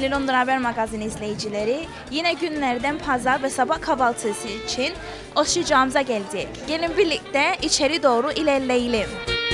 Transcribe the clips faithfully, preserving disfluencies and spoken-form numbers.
Sevgili Londra Haber Magazini izleyicileri, yine günlerden pazar ve sabah kahvaltısı için Oşicamıza geldik. Gelin birlikte içeri doğru ilerleyelim.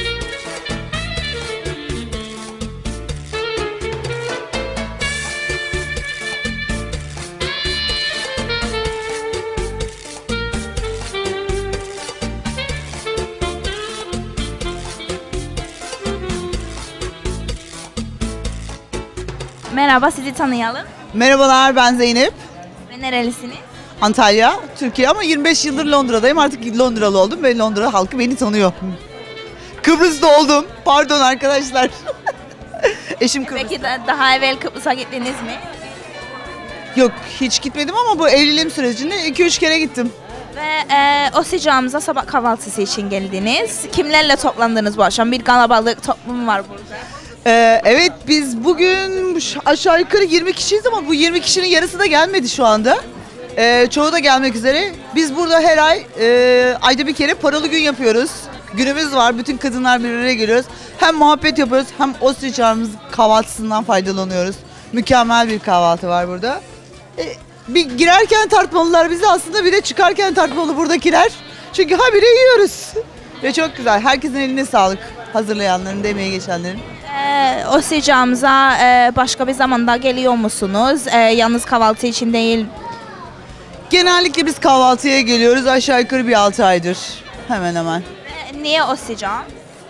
Merhaba, sizi tanıyalım. Merhabalar, ben Zeynep. Ve nerelisiniz? Antalya, Türkiye ama yirmi beş yıldır Londra'dayım. Artık Londralı oldum ve Londra halkı beni tanıyor. Kıbrıs'ta oldum. Pardon arkadaşlar. Eşim Kıbrıs'ta. Peki da, daha evvel Kıbrıs'a gittiniz mi? Yok, hiç gitmedim ama bu evliliğim sürecinde iki üç kere gittim. Ve e, Oşicamıza sabah kahvaltısı için geldiniz. Kimlerle toplandınız bu akşam? Bir kalabalık toplum var burada. Ee, evet, biz bugün aşağı yukarı yirmi kişiyiz ama bu yirmi kişinin yarısı da gelmedi şu anda. Ee, çoğu da gelmek üzere. Biz burada her ay e, ayda bir kere paralı gün yapıyoruz. Günümüz var. Bütün kadınlar bir araya geliyoruz. Hem muhabbet yapıyoruz hem Oşicamız kahvaltısından faydalanıyoruz. Mükemmel bir kahvaltı var burada. Ee, bir girerken tartmalılar bizi, aslında bir de çıkarken tartmalı buradakiler. Çünkü habire yiyoruz. Ve çok güzel. Herkesin eline sağlık. Hazırlayanların, demeye geçenlerin. E, Oşicamıza e, başka bir zamanda geliyor musunuz? E, yalnız kahvaltı için değil. Genellikle biz kahvaltıya geliyoruz aşağı yukarı bir altı aydır. Hemen hemen. E, niye Oşicam?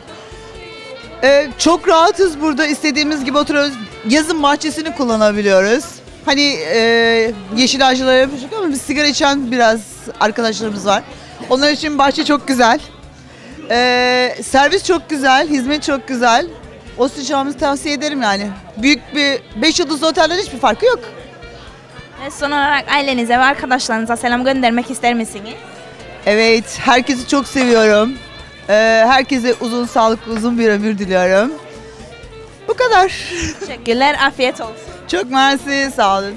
Ee, çok rahatız burada. İstediğimiz gibi oturuyoruz. Yazın bahçesini kullanabiliyoruz. Hani e, yeşil ağaçlar yapıyoruz ama biz sigara içen biraz arkadaşlarımız var. Onlar için bahçe çok güzel. Ee, servis çok güzel, hizmet çok güzel. Oşicamızı tavsiye ederim yani. Büyük bir beş yıldızlı otelden hiçbir farkı yok. Ve son olarak ailenize ve arkadaşlarınıza selam göndermek ister misiniz? Evet, herkesi çok seviyorum. Ee, herkese uzun, sağlıklı, uzun bir ömür diliyorum. Bu kadar. Teşekkürler, afiyet olsun. Çok mersi, sağ olun.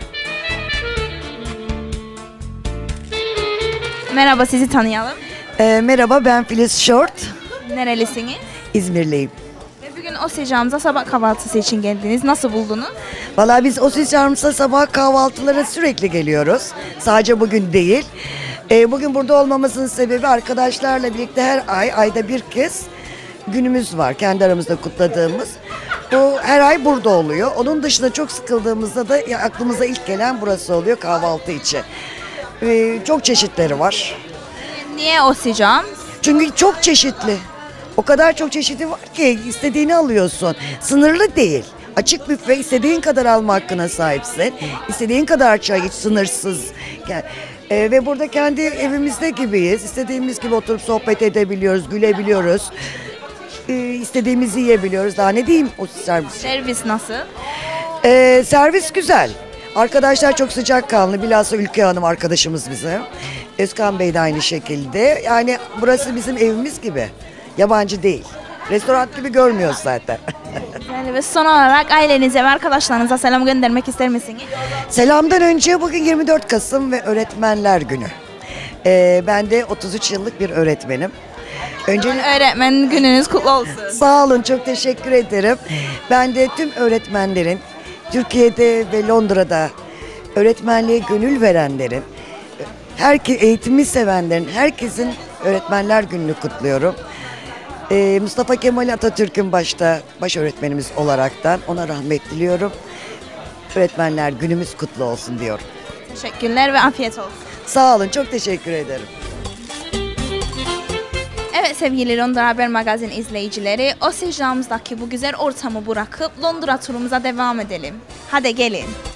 Merhaba, sizi tanıyalım. E, merhaba, ben Filiz Short. Nerelisiniz? İzmirliyim. Ve bugün Oşicamıza sabah kahvaltısı için geldiniz. Nasıl buldunuz? Valla biz Oşicamıza sabah kahvaltılara sürekli geliyoruz. Sadece bugün değil. E, bugün burada olmamızın sebebi arkadaşlarla birlikte her ay, ayda bir kez günümüz var. Kendi aramızda kutladığımız. Bu her ay burada oluyor. Onun dışında çok sıkıldığımızda da ya, aklımıza ilk gelen burası oluyor kahvaltı için. E, çok çeşitleri var. Niye Oşicam? Çünkü çok çeşitli. O kadar çok çeşidi var ki istediğini alıyorsun. Sınırlı değil. Açık büfe, istediğin kadar alma hakkına sahipsin. İstediğin kadar çay iç, sınırsız. Yani, e, ve burada kendi evimizde gibiyiz. İstediğimiz gibi oturup sohbet edebiliyoruz, gülebiliyoruz. E, istediğimizi yiyebiliyoruz. Daha ne diyeyim o servis. Servis nasıl? E, servis güzel. Arkadaşlar çok sıcakkanlı. Bilhassa Ülke Hanım arkadaşımız bize. Özkan Bey de aynı şekilde. Yani burası bizim evimiz gibi. Yabancı değil. Restoran gibi görmüyoruz zaten. Yani ve son olarak ailenize ve arkadaşlarınıza selam göndermek ister misiniz? Selamdan önce bugün yirmi dört Kasım ve Öğretmenler Günü. Ee, ben de otuz üç yıllık bir öğretmenim. Önce Öğretmen gününüz kutlu olsun. sağ olun, çok teşekkür ederim. Ben de tüm öğretmenlerin, Türkiye'de ve Londra'da öğretmenliğe gönül verenlerin, herke eğitimi sevenlerin, herkesin Öğretmenler Günü'nü kutluyorum. Ee, Mustafa Kemal Atatürk'ün başta baş öğretmenimiz olaraktan ona rahmet diliyorum. Öğretmenler Günümüz kutlu olsun diyorum. Teşekkürler ve afiyet olsun. Sağ olun, çok teşekkür ederim. Evet sevgili Londra Haber Magazini izleyicileri, Oşicamızdaki bu güzel ortamı bırakıp Londra turumuza devam edelim. Hadi gelin.